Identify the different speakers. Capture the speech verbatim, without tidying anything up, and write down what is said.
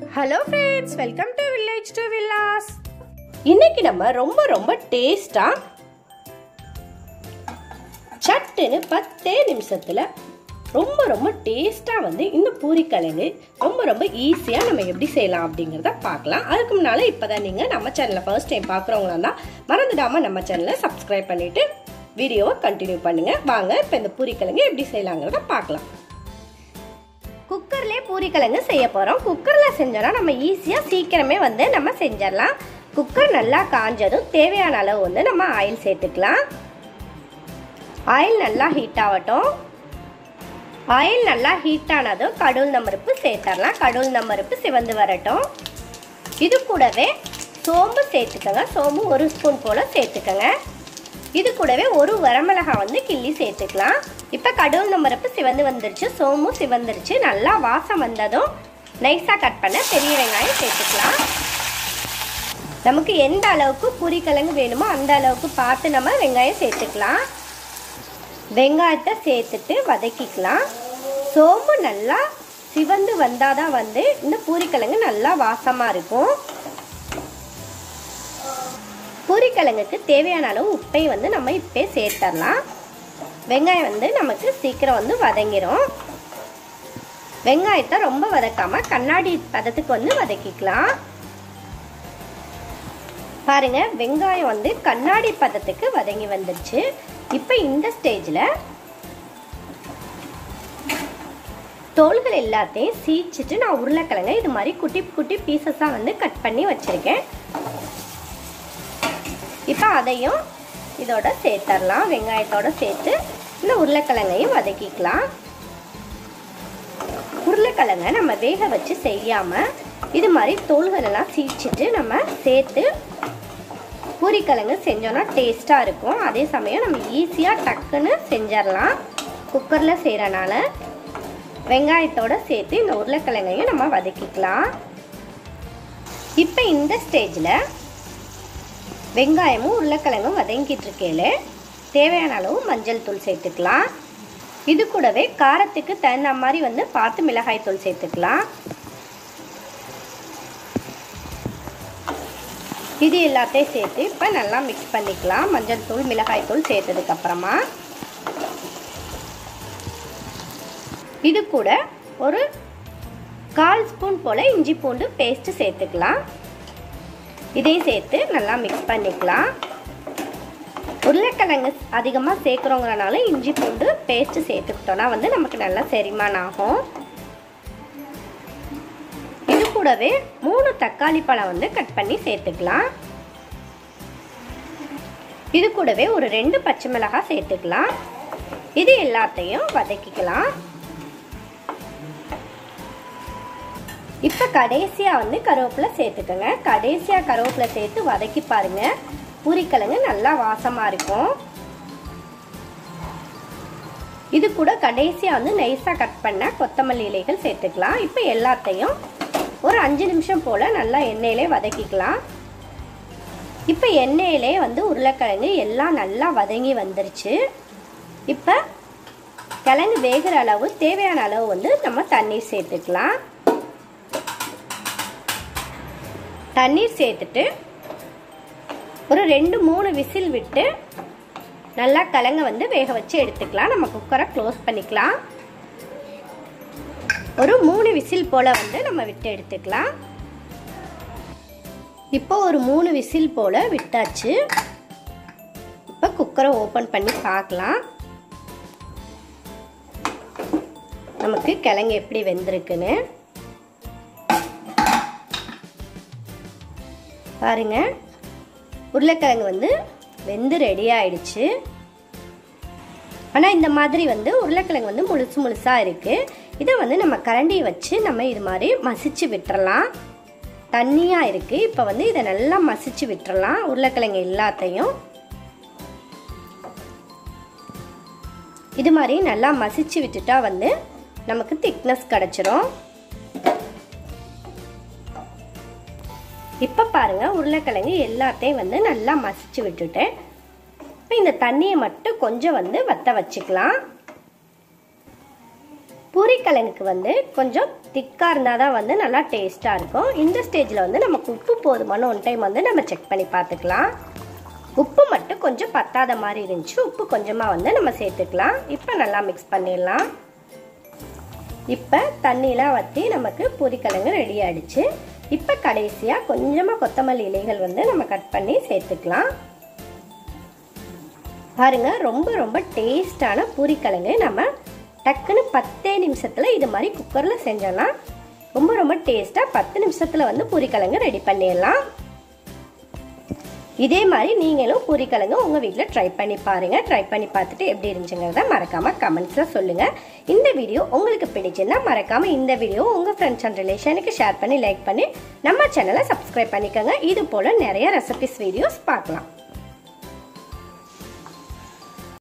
Speaker 1: Hello friends, welcome to village to villas. இன்னைக்கு நம்ம ரொம்ப ரொம்ப டேஸ்டா சட்டுன்னு பத்தே நிமிஷத்துல ரொம்ப ரொம்ப டேஸ்டா வந்து இந்த பூரிக்கிழங்கு ரொம்ப ரொம்ப ஈஸியா நம்ம எப்படி செய்யலாம் அப்படிங்கறத பார்க்கலாம். அதுக்கு முன்னால இப்பதான் நீங்க நம்ம சேனலை ஃபர்ஸ்ட் டைம் பாக்குறவங்களா இருந்தா மறந்துடாம நம்ம சேனலை சப்ஸ்கிரைப் பண்ணிட்டு வீடியோவை கண்டினியூ பண்ணுங்க. வாங்க இப்ப இந்த பூரிக்கிழங்கு எப்படி செய்யலாங்கிறத பார்க்கலாம். குக்கர்லேயே பூரிக்கிழங்கு செய்ய போகிறோம். குக்கரில் செஞ்சோன்னா நம்ம ஈஸியாக சீக்கிரமே வந்து நம்ம செஞ்சிடலாம். குக்கர் நல்லா காஞ்சதும் தேவையான அளவு வந்து நம்ம ஆயில் சேர்த்துக்கலாம். ஆயில் நல்லா ஹீட் ஆகட்டும். ஆயில் நல்லா ஹீட் ஆனதும் கடவுள் பருப்பு சேர்த்துடலாம். கடவுள் பருப்பு சிவந்து வரட்டும். இது கூடவே சோம்பு சேர்த்துக்கோங்க. சோம்பு ஒரு ஸ்பூன் போல் சேர்த்துக்கோங்க. இது கூடவே ஒரு வரமிளகாய் வந்து கிள்ளி சேர்த்துக்கலாம். இப்போ கடவுள் பருப்பு சிவந்து வந்துருச்சு, சோமும் சிவந்துருச்சு. நல்லா வாசம் வந்ததும் நைஸாக கட் பண்ண பெரிய வெங்காயம் சேர்த்துக்கலாம். நமக்கு எந்த அளவுக்கு பூரிக்கிழங்கு வேணுமோ அந்த அளவுக்கு பார்த்து நம்ம வெங்காயம் சேர்த்துக்கலாம். வெங்காயத்தை சேர்த்துட்டு வதக்கிக்கலாம். சோம்பு நல்லா சிவந்து வந்தாதான் வந்து இந்த பூரிக்கிழங்கு நல்லா வாசமாக இருக்கும். பூரிக்கிழங்குக்கு தேவையான அளவு உப்பை வந்து நம்ம இப்பே சேர்த்துடலாம். வெங்காயம் வந்து நமக்கு சீக்கிரம் வந்து வதங்கிரும். வெங்காயத்தை ரொம்ப வதக்காம கண்ணாடி பதத்துக்கு வந்து வதக்கிக்கலாம். பாருங்க, வெங்காயம் வந்து கண்ணாடி பதத்துக்கு வதங்கி வந்துருச்சு. இப்போ இந்த ஸ்டேஜில் தோல்கள் எல்லாத்தையும் சீச்சிட்டு நான் உருளைக்கிழங்க இது மாதிரி குட்டி குட்டி பீசஸாக வந்து கட் பண்ணி வச்சிருக்கேன். இப்போ அதையும் இதோட சேர்த்துடலாம். வெங்காயத்தோட சேர்த்து இந்த உருளைக்கிழங்கையும் வதக்கிக்கலாம். உருளைக்கிழங்கை நம்ம வேக வச்சு செய்யாமல் இது மாதிரி தோல்கள் எல்லாம் சீச்சிட்டு நம்ம சேர்த்து பூரிக்கிழங்கு செஞ்சோன்னா டேஸ்ட்டாக இருக்கும். அதே சமயம் நம்ம ஈஸியாக டக்குன்னு செஞ்சிடலாம். குக்கரில் செய்கிறனால வெங்காயத்தோட சேர்த்து இந்த உருளைக்கிழங்கையும் நம்ம வதக்கிக்கலாம். இப்போ இந்த ஸ்டேஜில் வெங்காயமும் உருளைக்கிழங்கும் வதங்கிட்டு இருக்கையில தேவையான அளவு மஞ்சள் தூள் சேர்த்துக்கலாம். இது கூடவே காரத்துக்கு தகுந்த மாதிரி வந்து பார்த்து மிளகாய் தூள் சேர்த்துக்கலாம். இது எல்லாத்தையும் சேர்த்து இப்போ நல்லா மிக்ஸ் பண்ணிக்கலாம். மஞ்சள் தூள் மிளகாய் தூள் சேர்த்ததுக்கு அப்புறமா இது கூட ஒரு கால் ஸ்பூன் போல இஞ்சி பூண்டு பேஸ்ட் சேர்த்துக்கலாம். இதையும் சேர்த்து நல்லா மிக்ஸ் பண்ணிக்கலாம். உருளைக்கிழங்கு அதிகமாக சேர்க்குறோங்கிறனால இஞ்சி பூண்டு பேஸ்ட்டு சேர்த்துக்கிட்டோன்னா வந்து நமக்கு நல்லா செரிமானம் ஆகும். இது கூடவே மூணு தக்காளி பழம் வந்து கட் பண்ணி சேர்த்துக்கலாம். இது கூடவே ஒரு ரெண்டு பச்சை மிளகாய் சேர்த்துக்கலாம். இது எல்லாத்தையும் வதக்கிக்கலாம். இப்போ கடைசியாக வந்து கருவேப்பிலை சேர்த்துக்கோங்க. கடைசியாக கருவேப்பிலை சேர்த்து வதக்கி பாருங்க, பூரிக்கிழங்கு நல்லா வாசமாக இருக்கும். இது கூட கடைசியாக வந்து நைஸாக கட் பண்ண கொத்தமல்லி இலைகள் சேர்த்துக்கலாம். இப்போ எல்லாத்தையும் ஒரு அஞ்சு நிமிஷம் போல் நல்லா எண்ணெயிலே வதக்கிக்கலாம். இப்போ எண்ணெயிலே வந்து உருளைக்கிழங்கு எல்லாம் நல்லா வதங்கி வந்துருச்சு. இப்போ கிழங்கு வேகிற அளவு தேவையான அளவு வந்து நம்ம தண்ணீர் சேர்த்துக்கலாம். தண்ணீர் சேர்த்துட்டு ஒரு ரெண்டு மூணு விசில் விட்டு நல்லா கிழங்க வந்து வேக வச்சு எடுத்துக்கலாம். நம்ம குக்கரை க்ளோஸ் பண்ணிக்கலாம். ஒரு மூணு விசில் போல வந்து நம்ம விட்டு எடுத்துக்கலாம். இப்போ ஒரு மூணு விசில் போல விட்டாச்சு. இப்போ குக்கரை ஓப்பன் பண்ணி பார்க்கலாம் நமக்கு கிழங்கு எப்படி வெந்திருக்குன்னு. பாருங்க, உருளைக்கிழங்கு வந்து வெந்து ரெடி ஆயிடுச்சு. ஆனால் இந்த மாதிரி வந்து உருளைக்கிழங்கு வந்து முழுசு முழுசாக இருக்குது. இதை வந்து நம்ம கரண்டியை வச்சு நம்ம இது மாதிரி மசிச்சு விட்டுறலாம். தண்ணியாக இருக்குது. இப்போ வந்து இதை நல்லா மசிச்சு விட்டுறலாம் உருளைக்கிழங்கு எல்லாத்தையும். இது மாதிரி நல்லா மசிச்சு விட்டுட்டா வந்து நமக்கு திக்னஸ் கிடைச்சிரும். இப்போ பாருங்க, உருளைக்கிழங்கு எல்லாத்தையும் வந்து நல்லா மசிச்சு விட்டுட்டேன். இப்போ இந்த தண்ணியை மட்டும் கொஞ்சம் வந்து வத்த வச்சுக்கலாம். பூரிக்கிழங்குக்கு வந்து கொஞ்சம் திக்காக இருந்தால் தான் வந்து நல்லா டேஸ்ட்டாக இருக்கும். இந்த ஸ்டேஜில் வந்து நமக்கு உப்பு போதுமான ஒன் டைம் வந்து நம்ம செக் பண்ணி பார்த்துக்கலாம். உப்பு மட்டும் கொஞ்சம் பத்தாத மாதிரி இருந்துச்சு, உப்பு கொஞ்சமாக வந்து நம்ம சேர்த்துக்கலாம். இப்போ நல்லா மிக்ஸ் பண்ணிடலாம். இப்போ தண்ணியெலாம் வற்றி நமக்கு பூரிக்கிழங்கு ரெடி ஆகிடுச்சு. இப்போ கடைசியாக கொஞ்சமாக கொத்தமல்லி இலைகள் வந்து நம்ம கட் பண்ணி சேர்த்துக்கலாம். பாருங்க, ரொம்ப ரொம்ப டேஸ்டான பூரிக்கிழங்கு நம்ம டக்குன்னு பத்தே நிமிஷத்தில் இது மாதிரி குக்கரில் செஞ்சோம்னா ரொம்ப ரொம்ப டேஸ்ட்டாக பத்து நிமிஷத்தில் வந்து பூரிக்கிழங்கு ரெடி பண்ணிடலாம். இதே மாதிரி நீங்களும் பூரிக்கிழங்கு உங்கள் வீட்டில் ட்ரை பண்ணி பாருங்கள். ட்ரை பண்ணி பார்த்துட்டு எப்படி இருந்துச்சுங்கிறத மறக்காமல் கமெண்ட்ஸில் சொல்லுங்கள். இந்த வீடியோ உங்களுக்கு பிடிச்சிருந்தா மறக்காமல் இந்த வீடியோ உங்கள் ஃப்ரெண்ட்ஸ் அண்ட் ரிலேஷனுக்கு ஷேர் பண்ணி லைக் பண்ணி நம்ம சேனலை சப்ஸ்கிரைப் பண்ணிக்கோங்க. இது போல் நிறைய ரெசிபிஸ் வீடியோஸ் பார்க்கலாம்.